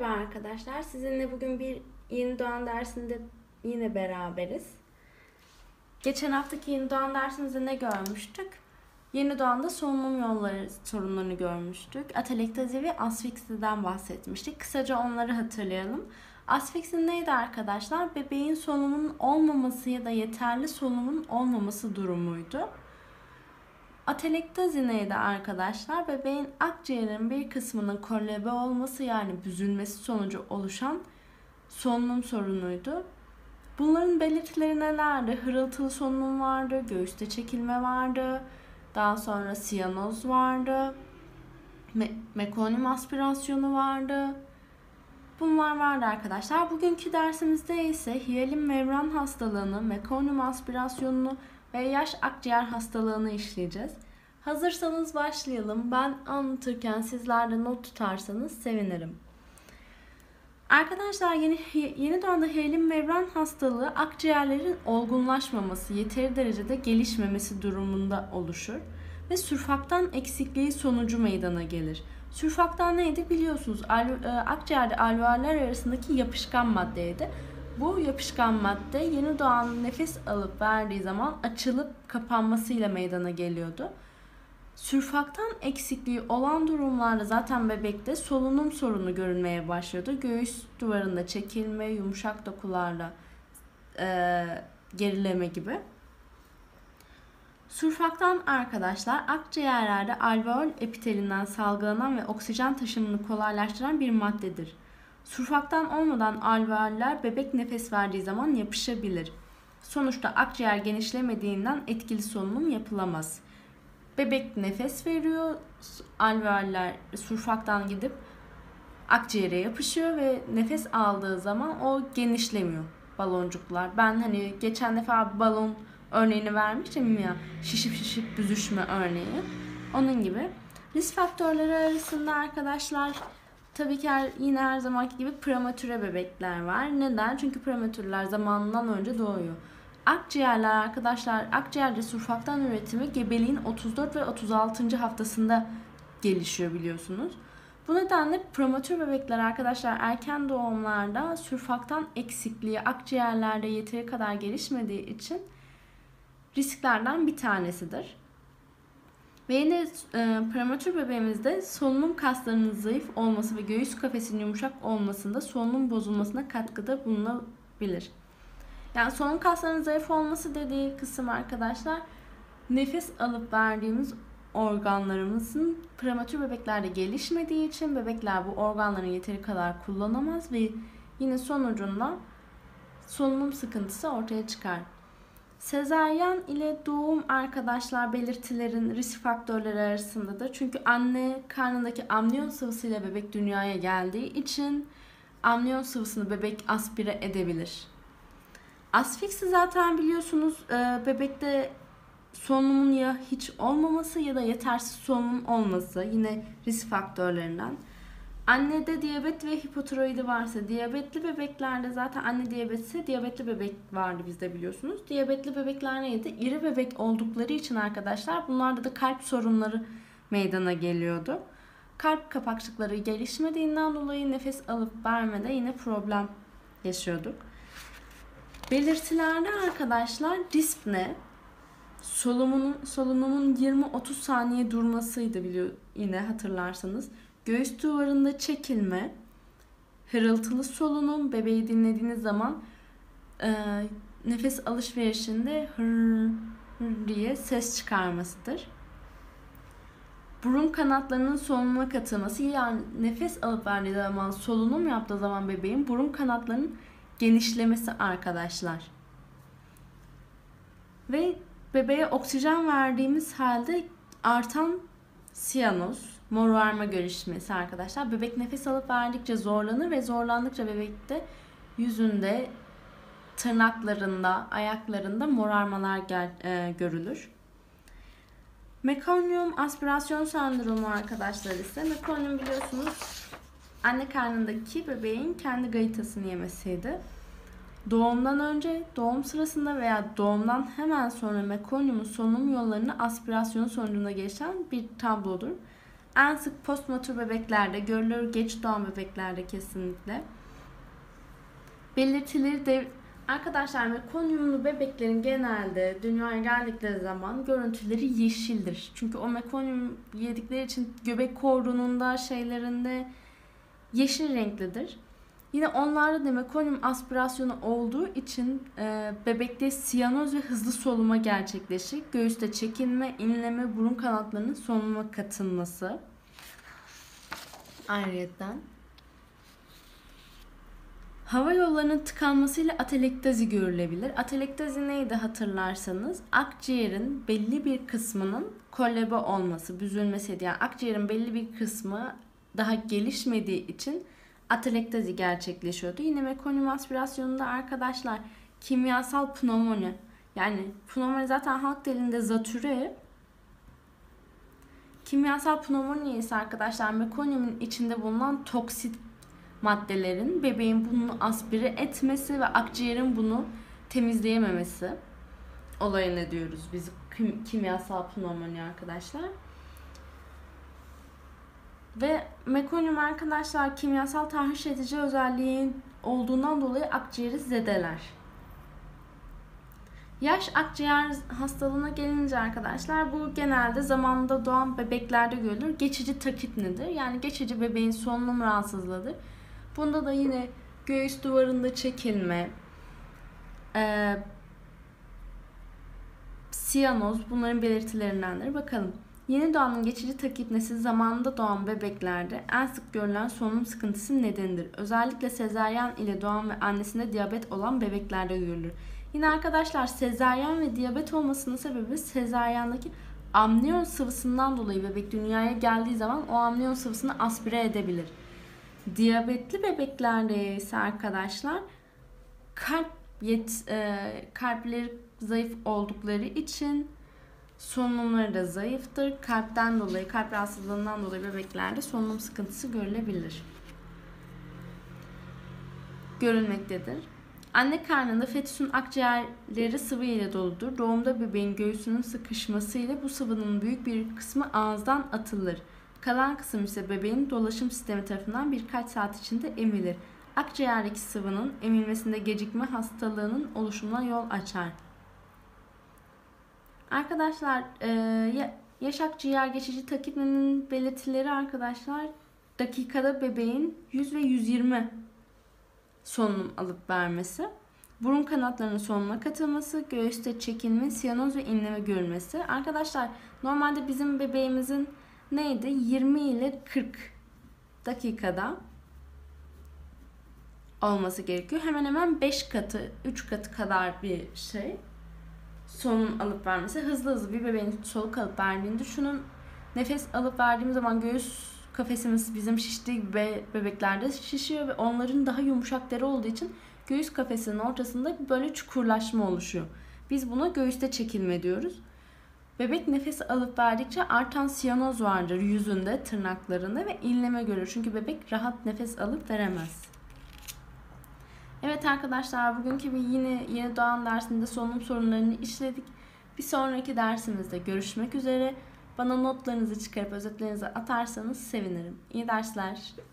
Merhaba arkadaşlar. Sizinle bugün bir yeni doğan dersinde yine beraberiz. Geçen haftaki yeni doğan dersimizde ne görmüştük? Yeni doğanda solunum yolları sorunlarını görmüştük. Atelektazi ve asfiksiden bahsetmiştik. Kısaca onları hatırlayalım. Asfiksin neydi arkadaşlar? Bebeğin solunumun olmaması ya da yeterli solunumun olmaması durumuydu. Atelektazi neydi arkadaşlar? Bebeğin akciğerin bir kısmının kolebe olması yani büzülmesi sonucu oluşan solunum sorunuydu. Bunların belirtileri nelerdi? Hırıltılı solunum vardı, göğüste çekilme vardı, daha sonra siyanoz vardı, mekonyum aspirasyonu vardı. Bunlar vardı arkadaşlar. Bugünkü dersimizde ise hiyalin membran hastalığını, mekonyum aspirasyonunu ve yaş akciğer hastalığını işleyeceğiz. Hazırsanız başlayalım. Ben anlatırken sizler de not tutarsanız sevinirim. Arkadaşlar yeni doğanda hiyalin membran hastalığı akciğerlerin olgunlaşmaması, yeteri derecede gelişmemesi durumunda oluşur ve sürfaktan eksikliği sonucu meydana gelir. Sürfaktan neydi biliyorsunuz? Akciğerde alveoller arasındaki yapışkan maddeydi. Bu yapışkan madde yeni doğan nefes alıp verdiği zaman açılıp kapanmasıyla meydana geliyordu. Sürfaktan eksikliği olan durumlarda zaten bebekte solunum sorunu görünmeye başlıyordu. Göğüs duvarında çekilme, yumuşak dokularla gerileme gibi. Sürfaktan arkadaşlar akciğerlerde alveol epitelinden salgılanan ve oksijen taşımını kolaylaştıran bir maddedir. Sürfaktan olmadan alveoller bebek nefes verdiği zaman yapışabilir. Sonuçta akciğer genişlemediğinden etkili solunum yapılamaz. Bebek nefes veriyor, alveoller sürfaktan gidip akciğere yapışıyor ve nefes aldığı zaman o genişlemiyor baloncuklar. Ben geçen defa balon örneğini vermiştim ya, şişip şişip büzüşme örneği. Onun gibi. Risk faktörleri arasında arkadaşlar tabii ki yine her zamanki gibi prematüre bebekler var. Neden? Çünkü prematürler zamanından önce doğuyor. Akciğerler arkadaşlar, akciğerde sürfaktan üretimi gebeliğin 34 ve 36. haftasında gelişiyor biliyorsunuz. Bu nedenle prematür bebekler arkadaşlar erken doğumlarda sürfaktan eksikliği akciğerlerde yeteri kadar gelişmediği için risklerden bir tanesidir. Ve yine prematür bebeğimizde solunum kaslarının zayıf olması ve göğüs kafesinin yumuşak olmasında solunum bozulmasına katkıda bulunabilir. Yani solunum kaslarının zayıf olması dediği kısım arkadaşlar nefes alıp verdiğimiz organlarımızın prematür bebeklerde gelişmediği için bebekler bu organlarını yeteri kadar kullanamaz ve yine sonucunda solunum sıkıntısı ortaya çıkar. Sezaryen ile doğum arkadaşlar belirtilerin risk faktörleri arasındadır. Çünkü anne karnındaki amniyon sıvısıyla bebek dünyaya geldiği için amniyon sıvısını bebek aspire edebilir. Asfiksi zaten biliyorsunuz bebekte solunumun ya hiç olmaması ya da yetersiz solunum olması yine risk faktörlerinden. Annede diyabet ve hipotiroidi varsa, diyabetli bebeklerde zaten anne diyabetse diyabetli bebek vardı bizde biliyorsunuz. Diyabetli bebekler neydi? İri bebek oldukları için arkadaşlar bunlarda da kalp sorunları meydana geliyordu. Kalp kapakçıkları gelişmediğinden dolayı nefes alıp vermede yine problem yaşıyorduk. Belirtilerde arkadaşlar dispne, solunumun 20-30 saniye durmasıydı yine hatırlarsanız. Göğüs duvarında çekilme, hırıltılı solunum, bebeği dinlediğiniz zaman nefes alışverişinde hır diye ses çıkarmasıdır. Burun kanatlarının solunuma katılması, yani nefes alıp verdiği zaman solunum yaptığı zaman bebeğin burun kanatlarının genişlemesi arkadaşlar. Ve bebeğe oksijen verdiğimiz halde artan siyanoz, morarma gelişmesi arkadaşlar. Bebek nefes alıp verdikçe zorlanır ve zorlandıkça bebekte yüzünde, tırnaklarında, ayaklarında morarmalar görülür. Mekonyum aspirasyon sendromu arkadaşlar ise mekonyum biliyorsunuz anne karnındaki bebeğin kendi gayıtasını yemesiydi. Doğumdan önce, doğum sırasında veya doğumdan hemen sonra mekonyumun solunum yollarını aspirasyon sonucunda gelişen bir tablodur. En sık postmatür bebeklerde görülür, geç doğan bebeklerde kesinlikle. Belirtileri de arkadaşlar, mekonyumlu bebeklerin genelde dünyaya geldikleri zaman görüntüleri yeşildir. Çünkü o mekonyum yedikleri için göbek kordonunda şeylerinde yeşil renklidir. Yine onlarda da mekonyum aspirasyonu olduğu için bebekte siyanoz ve hızlı soluma gerçekleşir. Göğüste çekilme, inleme, burun kanatlarının solunuma katılması. Ayrıyeten hava yollarının tıkanmasıyla atelektazi görülebilir. Atelektazi neydi hatırlarsanız? Akciğerin belli bir kısmının kolebe olması, büzülmesiydi. Yani akciğerin belli bir kısmı daha gelişmediği için atelektazi gerçekleşiyordu. Yine mekonyum aspirasyonunda arkadaşlar kimyasal pnömoni. Yani pnömoni zaten halk dilinde zatüre. Kimyasal pnömoni ise arkadaşlar mekonyumun içinde bulunan toksit maddelerin bebeğin bunu aspire etmesi ve akciğerin bunu temizleyememesi olayına diyoruz biz kimyasal pnömoni arkadaşlar. Ve mekonyum arkadaşlar kimyasal tahriş edici özelliği olduğundan dolayı akciğeri zedeler. Yaş akciğer hastalığına gelince arkadaşlar bu genelde zamanında doğan bebeklerde görülür. Geçici takip nedir? Yani geçici bebeğin solunum rahatsızlığıdır. Bunda da yine göğüs duvarında çekilme, siyanoz bunların belirtilerindendir. Bakalım. Yeni doğanın geçici takipnesi zamanında doğan bebeklerde en sık görülen solunum sıkıntısı nedenidir. Özellikle sezaryen ile doğan ve annesinde diyabet olan bebeklerde görülür. Yine arkadaşlar sezaryen ve diyabet olmasının sebebi sezaryendeki amniyon sıvısından dolayı bebek dünyaya geldiği zaman o amniyon sıvısını aspire edebilir. Diyabetli bebeklerde ise arkadaşlar kalpleri zayıf oldukları için solunumları da zayıftır. Kalpten dolayı, kalp rahatsızlığından dolayı bebeklerde solunum sıkıntısı görülmektedir. Anne karnında fetüsün akciğerleri sıvı ile doludur. Doğumda bebeğin göğsünün sıkışmasıyla bu sıvının büyük bir kısmı ağızdan atılır. Kalan kısım ise bebeğin dolaşım sistemi tarafından birkaç saat içinde emilir. Akciğerdeki sıvının emilmesinde gecikme hastalığının oluşumuna yol açar. Arkadaşlar yaş akciğer geçici takipnenin belirtileri arkadaşlar dakikada bebeğin 100 ve 120 solunum alıp vermesi, burun kanatlarının solunuma katılması, göğüste çekilme, siyanoz ve inleme görülmesi. Arkadaşlar normalde bizim bebeğimizin neydi? 20 ile 40 dakikada olması gerekiyor. Hemen hemen 5 katı, 3 katı kadar bir şey. Solunum alıp vermesi. Hızlı bir bebeğin soluk alıp verdiğini düşünün. Nefes alıp verdiğimiz zaman göğüs kafesimiz bizim şiştiği gibi bebeklerde şişiyor ve onların daha yumuşak deri olduğu için göğüs kafesinin ortasında böyle çukurlaşma oluşuyor. Biz buna göğüste çekilme diyoruz. Bebek nefes alıp verdikçe artan siyanoz vardır yüzünde, tırnaklarında ve inleme görür. Çünkü bebek rahat nefes alıp veremez. Evet arkadaşlar, bugünkü yeni doğan dersinde solunum sorunlarını işledik. Bir sonraki dersimizde görüşmek üzere. Bana notlarınızı çıkarıp özetlerinizi atarsanız sevinirim. İyi dersler.